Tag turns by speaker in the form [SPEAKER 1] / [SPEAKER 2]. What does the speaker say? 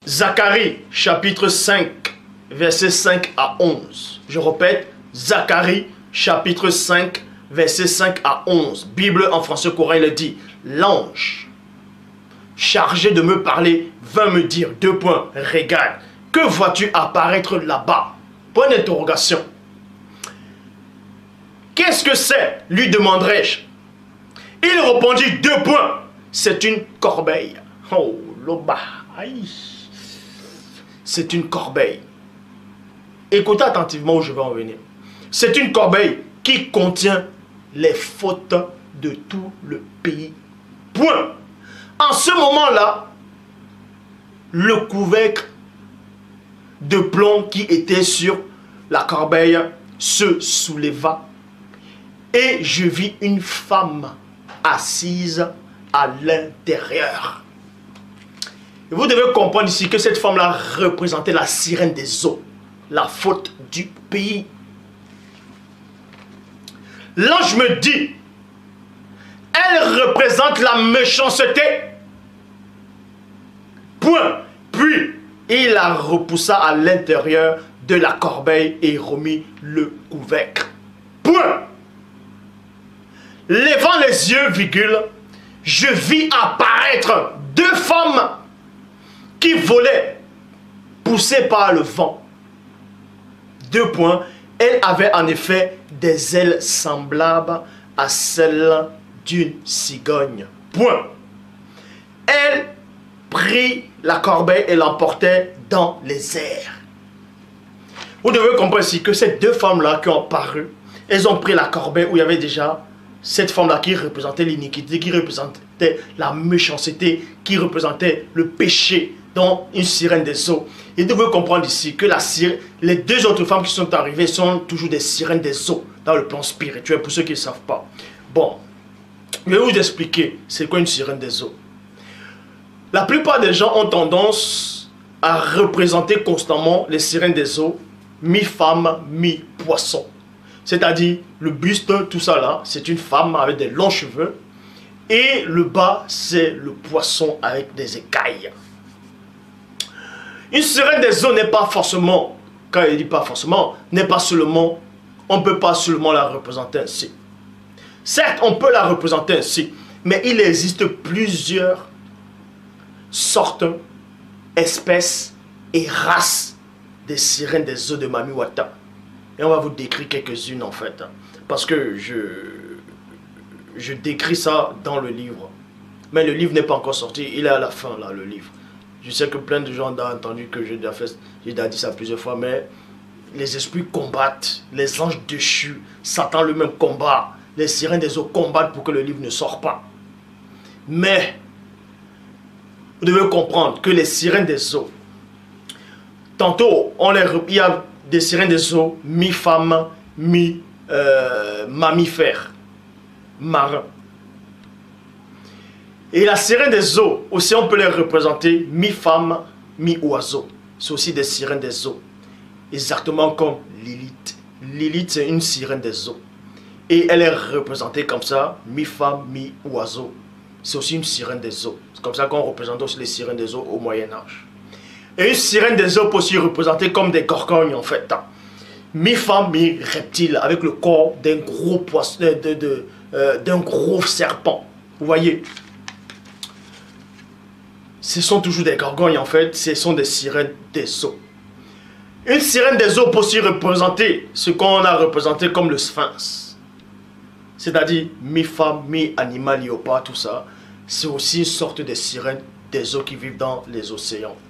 [SPEAKER 1] Zacharie, chapitre 5, versets 5 à 11. Je répète, Zacharie, chapitre 5, versets 5 à 11. Bible en français courant, il dit, l'ange chargé de me parler vint me dire, deux points, regarde, que vois-tu apparaître là-bas? Point d'interrogation. Qu'est-ce que c'est? Lui demanderai-je. Il répondit, deux points, c'est une corbeille. Oh, l'oba, aïe. C'est une corbeille. Écoutez attentivement où je vais en venir. C'est une corbeille qui contient les fautes de tout le pays. Point. En ce moment-là, le couvercle de plomb qui était sur la corbeille se souleva et je vis une femme assise à l'intérieur. Vous devez comprendre ici que cette femme-là représentait la sirène des eaux, la faute du pays. L'ange me dit, elle représente la méchanceté. Point. Puis, il la repoussa à l'intérieur de la corbeille et remit le couvercle. Point. Levant les yeux, virgule, je vis apparaître deux femmes qui volaient, poussées par le vent. Deux points. Elle avait en effet des ailes semblables à celles d'une cigogne. Point. Elle prit la corbeille et l'emportait dans les airs. Vous devez comprendre ici que ces deux femmes-là qui ont apparu, elles ont pris la corbeille où il y avait déjà cette femme-là qui représentait l'iniquité, qui représentait la méchanceté, qui représentait le péché, dans une sirène des eaux. Et vous devez comprendre ici que les deux autres femmes qui sont arrivées sont toujours des sirènes des eaux dans le plan spirituel, pour ceux qui ne savent pas. Bon, je vais vous expliquer c'est quoi une sirène des eaux. La plupart des gens ont tendance à représenter constamment les sirènes des eaux, mi-femme, mi-poisson. C'est-à-dire, le buste, tout ça là, c'est une femme avec des longs cheveux. Et le bas, c'est le poisson avec des écailles. Une sirène des eaux n'est pas forcément, quand il dit pas forcément, n'est pas seulement, on ne peut pas seulement la représenter ainsi. Certes, on peut la représenter ainsi, mais il existe plusieurs sortes, espèces et races des sirènes des eaux de Mami Wata. Et on va vous décrire quelques-unes en fait, parce que je décris ça dans le livre. Mais le livre n'est pas encore sorti, il est à la fin là, le livre. Je sais que plein de gens ont entendu que j'ai déjà dit ça plusieurs fois, mais les esprits combattent, les anges déchus, Satan lui-même combat, les sirènes des eaux combattent pour que le livre ne sorte pas. Mais, vous devez comprendre que les sirènes des eaux, tantôt, il y a des sirènes des eaux mi-femme, mi-mammifère, marin. Et la sirène des eaux, aussi on peut les représenter mi-femme, mi-oiseau. C'est aussi des sirènes des eaux. Exactement comme Lilith. Lilith, c'est une sirène des eaux. Et elle est représentée comme ça, mi-femme, mi-oiseau. C'est aussi une sirène des eaux. C'est comme ça qu'on représente aussi les sirènes des eaux au Moyen-Âge. Et une sirène des eaux peut aussi représenter comme des gorgognes en fait. Mi-femme, mi-reptile, avec le corps d'un gros poisson, d'un gros serpent. Vous voyez? Ce sont toujours des gorgognes en fait, ce sont des sirènes des eaux. Une sirène des eaux peut aussi représenter ce qu'on a représenté comme le sphinx. C'est-à-dire mi-femme, mi-animal, léopard, tout ça. C'est aussi une sorte de sirène des eaux qui vivent dans les océans.